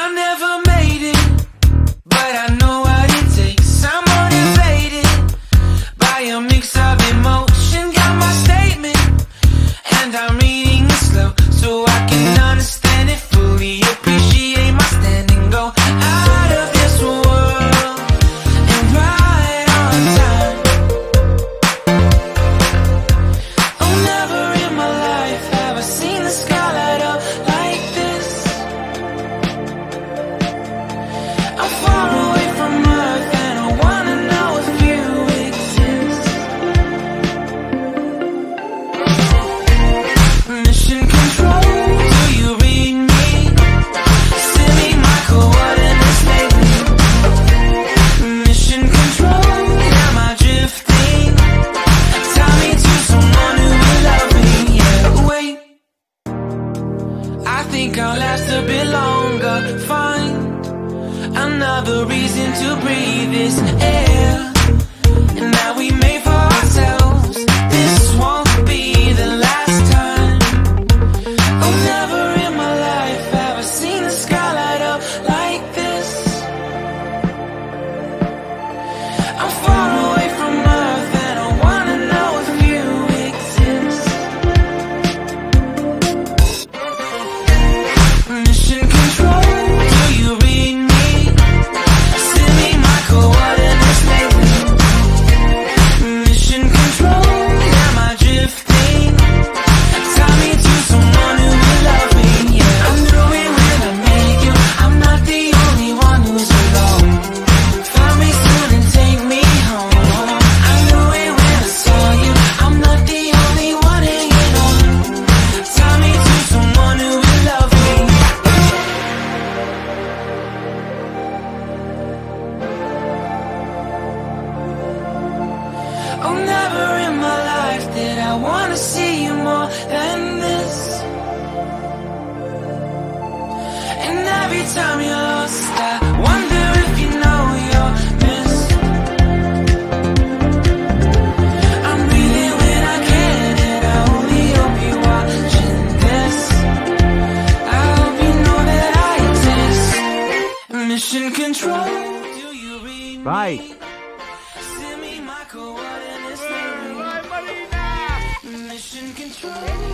I never made it, but I know what it takes. I'm motivated by a mix of emotion. Got my statement, and I'm reading it slow so I can understand it fully. Appreciate my standing, go out of this world and right on time. Oh, never in my life have I seen the sky light up like this. I'm far away from Earth and I wanna know if you exist. Mission control, do you read me? Send me my coordinates lately. Mission control, am I drifting? Tie me to someone who will love me. Yeah, wait, I think I'll last a bit longer. Find another reason to breathe this air, and that we made for ourselves. This won't be the last time. Oh, never in my life have I seen the sky light up like this. I'm far away from Earth and I wanna know if you exist. Mission control, do you read me? Send me my coordinates lately. Mission control, am I drifting? Tie me to someone who will love me. Yeah, I knew it when I met you. I'm not the only one who's alone. Find me soon and take me home. I knew it when I saw you. I'm not the only one hanging on. Tie me to someone who will love me. Oh, never in my life did I wanna see you more than this. And every time you're lost, I wonder if you know you're missed. I'm breathing when I can, and I only hope you're watching this. I hope you know that I exist. Mission control, do you read Vai. me? Send me my coordinates lately. Mission control.